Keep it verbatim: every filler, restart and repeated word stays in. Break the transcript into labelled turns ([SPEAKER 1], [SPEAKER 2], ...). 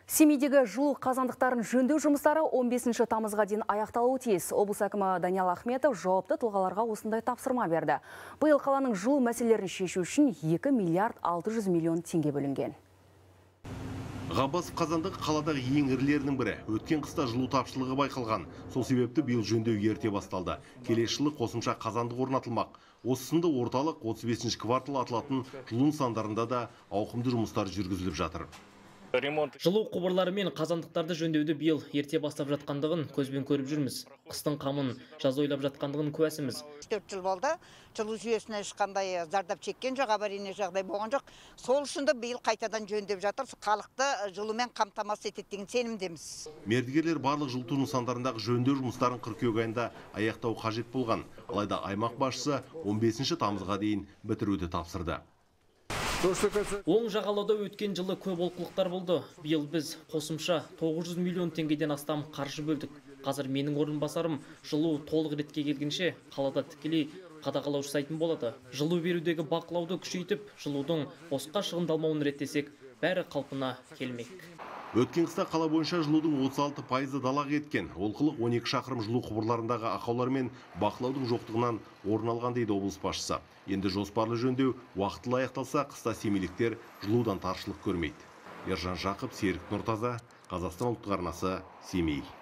[SPEAKER 1] Семейдегі жылу қазандықтарын жөндеу жұмыстары он бесінші тамызға дейін аяқталуы тиіс. Облыс әкімі Даниал Ахметов жауапты тұлғаларға осындай тапсырма берді. Биыл қаланың жылу мәселелерін шешу үшін екі миллиард алты жүз миллион теңге бөлінген.
[SPEAKER 2] Ғаббасов қазандығы қаладағы ең ірілерінің бірі. Өткен қыста жылу тапшылығы байқалған. Сол себепті биыл жөндеу ерте басталды. Келесі жылы қосымша қазандық орнатылмақ. Осы сынды орталық отыз бесінші квартал аталатын жылу нысандарында да ауқымды жұмыстар жүргізіліп жатыр.
[SPEAKER 3] Жылу құбырлары мен қазандықтарды жөндеуді биыл ерте бастап жатқандығын көзбен көріп жүрміз. Қыстың қамын жаз ойлап жатқандығын куәсіміз.
[SPEAKER 4] төрт жыл болды. Жылу жүйесіне ешқандай зардап шеккен жоқ, аварийный жағдай болған жоқ. Сол үшін де биыл қайтадан жөндеп жатыр. Халықты жылумен қамтамасыз етеді деген сенімдеміз.
[SPEAKER 2] Мердігерлер барлық жылыту нысандарындағы жөндеу жұмыстарын қыркүйек айында аяқтау қажет болған. Алайда аймақ басшысы он бесінші тамызға дейін бітіруді тапсырды.
[SPEAKER 3] Оң жағалауда өткен жылы көп олқылықтар болды. Биыл біз қосымша тоғыз жүз миллион теңгеден астам қаржы бөлдік. Қазір менің орынбасарым жылу толық ретке келгенше қалада тікелей қадағалау жасайтын болады. Жылу берудегі бақылауды күшейтіп, жылудың босқа шығындалмауын реттесек, бәрі қалпына келмек.
[SPEAKER 2] Өткен қыста қала бойынша жылудың отыз алты пайызы далаға кеткен. Олқылық он екі шақырым жылу құбырларындағы ақаулар мен бақылаудың жоқтығынан орын алған дейді облыс басшысы. Енді жоспарлы жөндеу уақытылы аяқталса, қыста семейліктер жылудан таршылық көрмейді. Ержан Жақып, Серік Нұртаза, Қазақстан ұлттық арнасы, Семей.